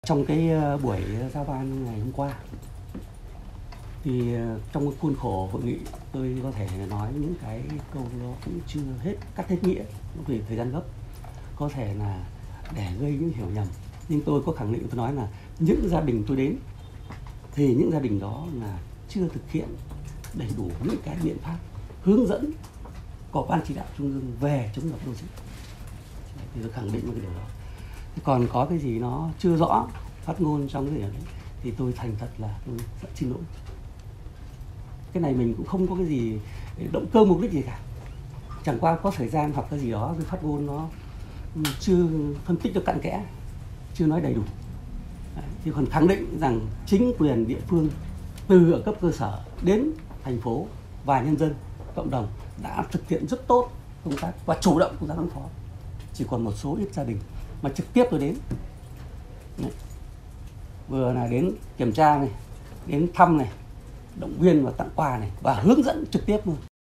Trong cái buổi giao ban ngày hôm qua thì trong cái khuôn khổ hội nghị tôi có thể nói những cái câu nó cũng chưa cắt hết nghĩa vì thời gian gấp, có thể là để gây những hiểu nhầm, nhưng tôi có khẳng định, tôi nói là những gia đình tôi đến thì những gia đình đó là chưa thực hiện đầy đủ những cái biện pháp hướng dẫn của Ban Chỉ đạo Trung ương về chống ngập đô thị, thì tôi khẳng định cái điều đó. Còn có cái gì nó chưa rõ phát ngôn trong cái gì đấy thì tôi thành thật là tôi rất xin lỗi. Cái này mình cũng không có cái gì động cơ mục đích gì cả, chẳng qua có thời gian hoặc cái gì đó cái phát ngôn nó chưa phân tích được cặn kẽ, chưa nói đầy đủ. Đấy, thì còn khẳng định rằng chính quyền địa phương từ ở cấp cơ sở đến thành phố và nhân dân cộng đồng đã thực hiện rất tốt công tác và chủ động công tác ứng phó. Chỉ còn một số ít gia đình mà trực tiếp tôi đến. Đấy. Vừa là đến kiểm tra này, đến thăm này, động viên và tặng quà này và hướng dẫn trực tiếp luôn.